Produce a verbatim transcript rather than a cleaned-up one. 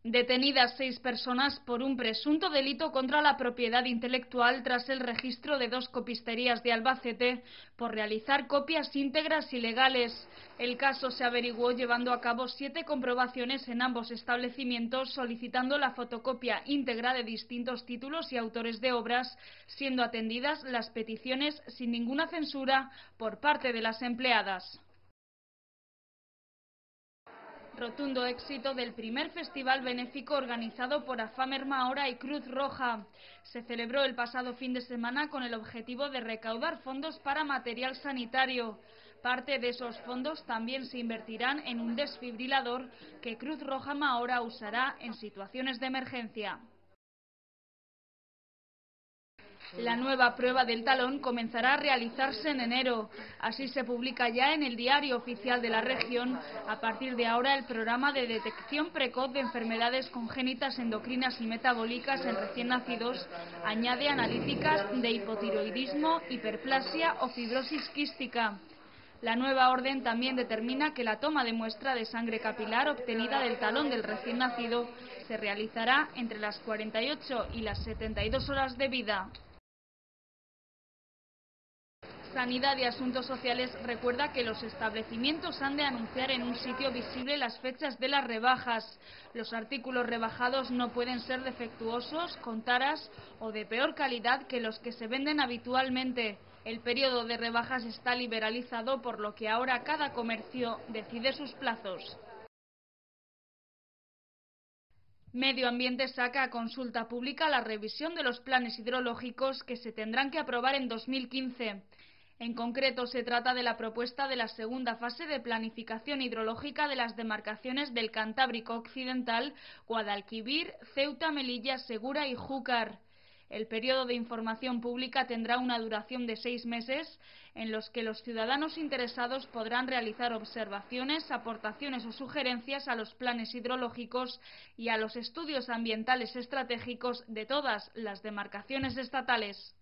Detenidas seis personas por un presunto delito contra la propiedad intelectual tras el registro de dos copisterías de Albacete por realizar copias íntegras ilegales. El caso se averiguó llevando a cabo siete comprobaciones en ambos establecimientos, solicitando la fotocopia íntegra de distintos títulos y autores de obras, siendo atendidas las peticiones sin ninguna censura por parte de las empleadas. Rotundo éxito del primer festival benéfico organizado por Afamer Mahora y Cruz Roja. Se celebró el pasado fin de semana con el objetivo de recaudar fondos para material sanitario. Parte de esos fondos también se invertirán en un desfibrilador que Cruz Roja Mahora usará en situaciones de emergencia. La nueva prueba del talón comenzará a realizarse en enero. Así se publica ya en el Diario Oficial de la Región. A partir de ahora, el programa de detección precoz de enfermedades congénitas endocrinas y metabólicas en recién nacidos añade analíticas de hipotiroidismo, hiperplasia o fibrosis quística. La nueva orden también determina que la toma de muestra de sangre capilar obtenida del talón del recién nacido se realizará entre las cuarenta y ocho y las setenta y dos horas de vida. Sanidad y Asuntos Sociales recuerda que los establecimientos han de anunciar en un sitio visible las fechas de las rebajas. Los artículos rebajados no pueden ser defectuosos, con taras o de peor calidad que los que se venden habitualmente. El periodo de rebajas está liberalizado, por lo que ahora cada comercio decide sus plazos. Medio Ambiente saca a consulta pública la revisión de los planes hidrológicos que se tendrán que aprobar en dos mil quince. En concreto, se trata de la propuesta de la segunda fase de planificación hidrológica de las demarcaciones del Cantábrico Occidental, Guadalquivir, Ceuta, Melilla, Segura y Júcar. El periodo de información pública tendrá una duración de seis meses, en los que los ciudadanos interesados podrán realizar observaciones, aportaciones o sugerencias a los planes hidrológicos y a los estudios ambientales estratégicos de todas las demarcaciones estatales.